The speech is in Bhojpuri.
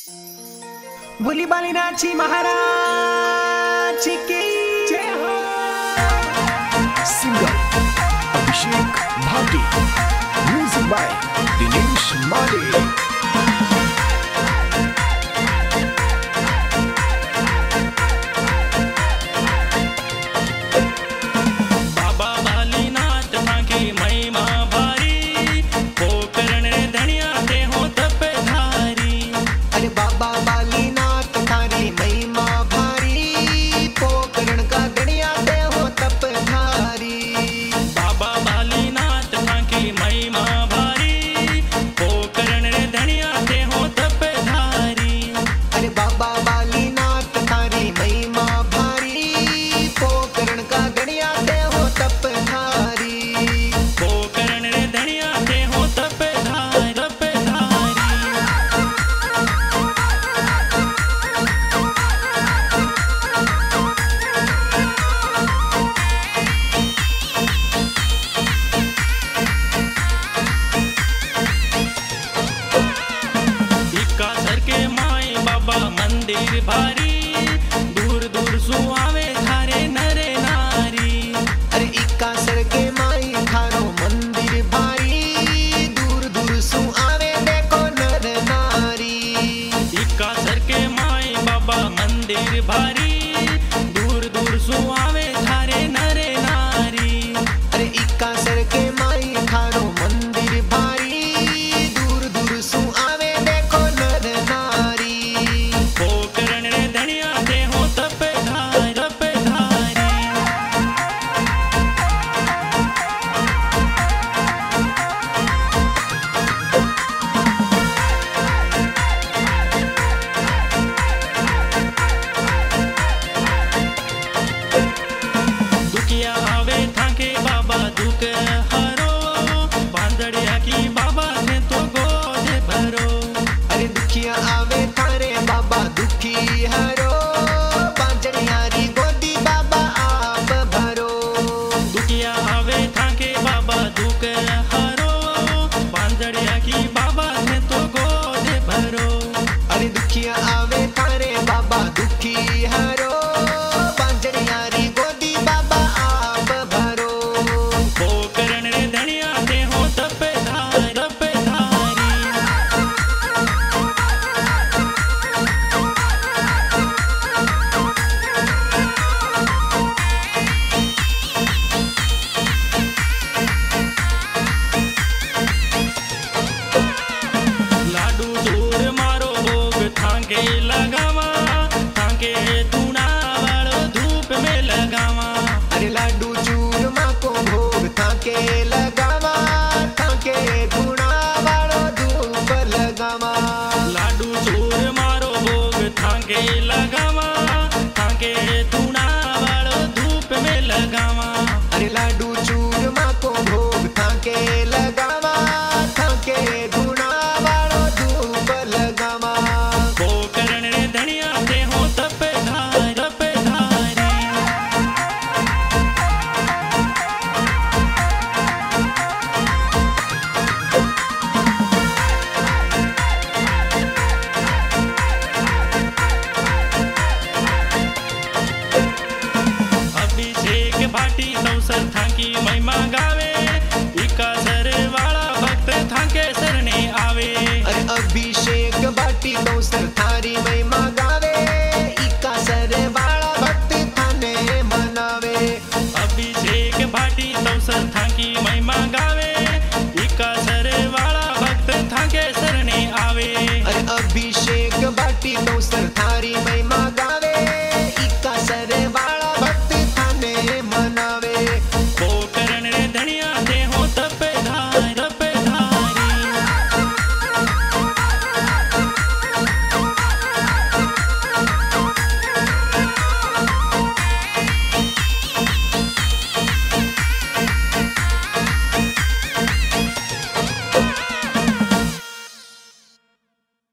बोली बालीनाथजी महाराज की जय हो। Singer Abhishek Bhati, music by Dinesh Male. मंदिर भारी दूर दूर सुआवे थारे नरे नारी। अरे इक्का सर के माई थारो मंदिर भारी दूर दूर सुआवे देखो नर नारी। इक्का सर के माई बाबा मंदिर भारी दूर दूर सुआवे थारे नरे नारी। अरे इक्का सर के माई थारो मंदिर भारी दूर दूर सुआवे देखो नर नारी। लाडू चूरमा को भोग थाके लगावा थाके धुना वालो धूप लगावा। को करण रे धनिया दे हो तप धारी। अभिषेक भाटी नौसर थाकी महिमा गावे इक्का सर वाला भक्त थाके सरने आवे। अरे अभिषेक भाटी नौसर थारी महिमा